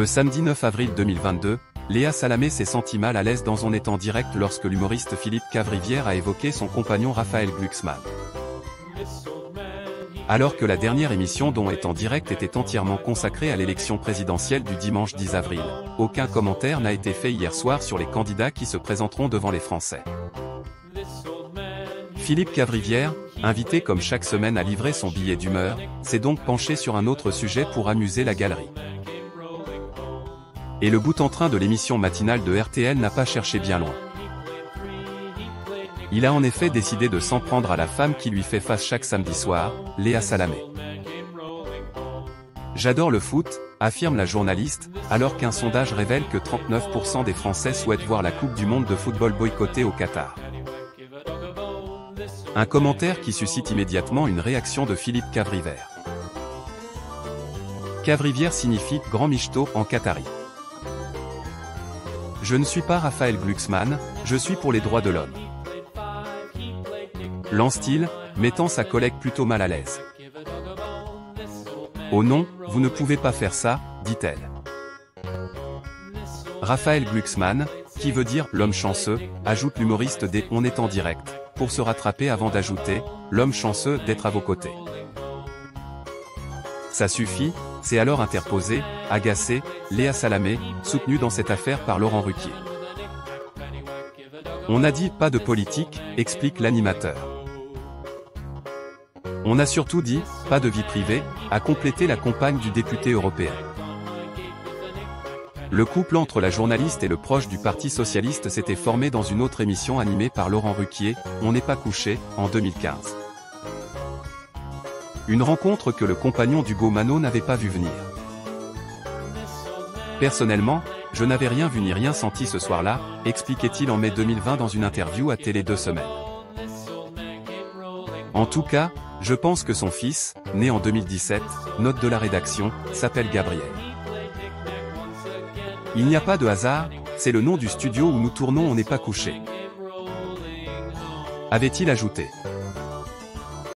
Le samedi 9 avril 2022, Léa Salamé s'est sentie mal à l'aise dans On est en direct lorsque l'humoriste Philippe Cavrivière a évoqué son compagnon Raphaël Glucksmann. Alors que la dernière émission d'On est en direct était entièrement consacrée à l'élection présidentielle du dimanche 10 avril, aucun commentaire n'a été fait hier soir sur les candidats qui se présenteront devant les Français. Philippe Cavrivière, invité comme chaque semaine à livrer son billet d'humeur, s'est donc penché sur un autre sujet pour amuser la galerie. Et le bout-en-train de l'émission matinale de RTL n'a pas cherché bien loin. Il a en effet décidé de s'en prendre à la femme qui lui fait face chaque samedi soir, Léa Salamé. J'adore le foot, affirme la journaliste, alors qu'un sondage révèle que 39% des Français souhaitent voir la Coupe du Monde de football boycottée au Qatar. Un commentaire qui suscite immédiatement une réaction de Philippe Cavrivière. Cavrivière signifie « grand michto » en qatari. Je ne suis pas Raphaël Glucksmann, je suis pour les droits de l'homme. Lance-t-il, mettant sa collègue plutôt mal à l'aise. Oh non, vous ne pouvez pas faire ça, dit-elle. Raphaël Glucksmann, qui veut dire l'homme chanceux, ajoute l'humoriste des On est en direct, pour se rattraper avant d'ajouter l'homme chanceux d'être à vos côtés. Ça suffit, s'est alors interposée, agacée, Léa Salamé, soutenue dans cette affaire par Laurent Ruquier. On a dit pas de politique, explique l'animateur. On a surtout dit pas de vie privée, a complété la compagne du député européen. Le couple entre la journaliste et le proche du Parti socialiste s'était formé dans une autre émission animée par Laurent Ruquier, On n'est pas couché, en 2015. Une rencontre que le compagnon d'Hugo Mano n'avait pas vu venir. Personnellement, je n'avais rien vu ni rien senti ce soir-là, expliquait-il en mai 2020 dans une interview à Télé 2 Semaines. En tout cas, je pense que son fils, né en 2017, note de la rédaction, s'appelle Gabriel. Il n'y a pas de hasard, c'est le nom du studio où nous tournons On n'est pas couché. Avait-il ajouté.